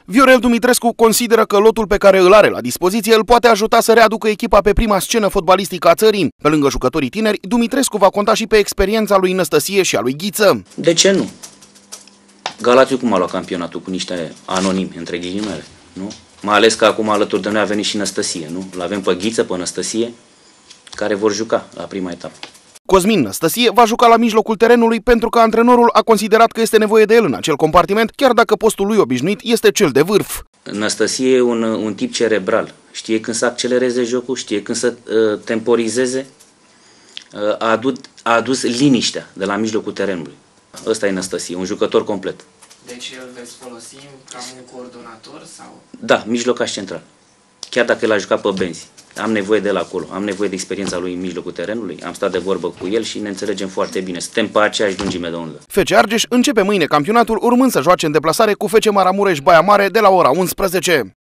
Viorel Dumitrescu consideră că lotul pe care îl are la dispoziție îl poate ajuta să readucă echipa pe prima scenă fotbalistică a țării. Pe lângă jucătorii tineri, Dumitrescu va conta și pe experiența lui Năstăsie și a lui Ghiță. De ce nu? Galațiu cum a luat campionatul? Cu niște anonimi, între ghilimele, nu? Mai ales că acum alături de noi a venit și Năstăsie, nu? L-avem pe Ghiță, pe Năstăsie, care vor juca la prima etapă. Cosmin Năstăsie va juca la mijlocul terenului pentru că antrenorul a considerat că este nevoie de el în acel compartiment, chiar dacă postul lui obișnuit este cel de vârf. Năstăsie e un tip cerebral. Știe când să accelereze jocul, știe când să temporizeze. A adus liniștea de la mijlocul terenului. Ăsta e Năstăsie, un jucător complet. Deci îl veți folosi ca un coordonator? Sau? Da, mijlocaș central. Chiar dacă l-a jucat pe benzi. Am nevoie de el acolo, am nevoie de experiența lui în mijlocul terenului, am stat de vorbă cu el și ne înțelegem foarte bine. Suntem pe aceeași lungime de undă. FC Argeș începe mâine campionatul, urmând să joace în deplasare cu FC Maramureș Baia Mare de la ora 11.